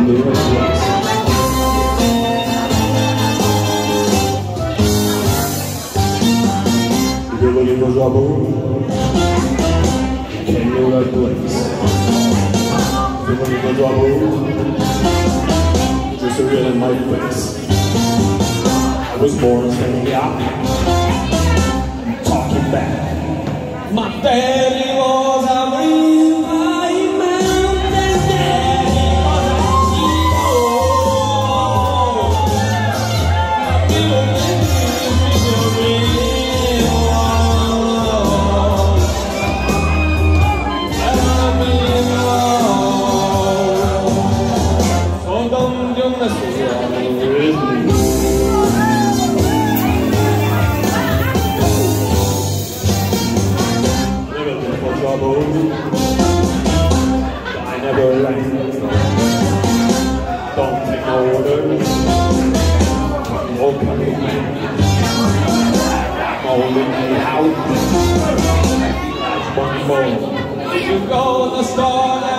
the right place. If you're looking for trouble, you came to the right place. If you're looking for trouble, just a real in my place. I was born as an yacht, I'm talking back. My daddy was a real high mountain, daddy was a hero. I never left. Don't take no orders. I'm okay, man. I'm only out. That's one more. If you go to the store.